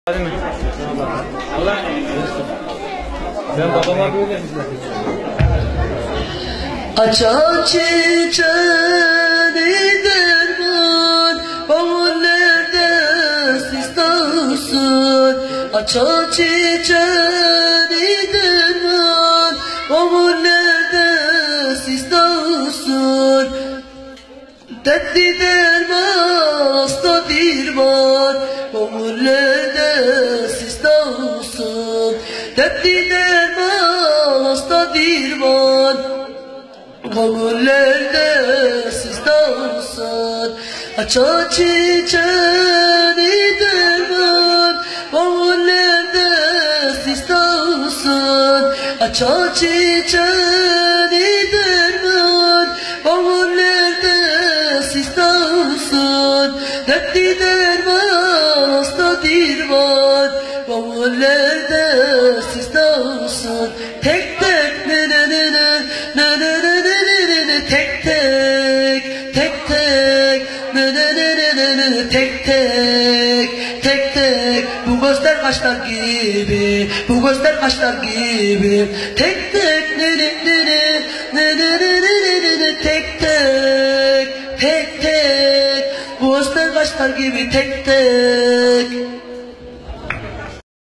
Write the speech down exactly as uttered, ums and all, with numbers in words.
Hadi mi? Allah. Ben babama böyle Açan çiçeği derman, bavullarda sistasın. Açan çiçeği derman, bavullarda sistasın. Dertli derman, hasta dirman, bavullarda sistasın. Dertli derman, hasta dirman, gönüllerde sizdansın. Açan çiçeği derman, gönüllerde sizdansın. Açan çiçeği derman, gönüllerde sizdansın. Dertli derman, hasta dirman, gönüllerde sizdansın. Tek tek ne ne ne ne ne ne ne tek tek, tek tek, ne ne ne ne ne ne tek tek, tek tek. Bu gözler kaşlar gibi, bu gözler kaşlar gibi. Tek tek, ne ne ne ne ne ne ne ne ne ne tek tek, tek tek. Bu gözler kaşlar gibi tek tek.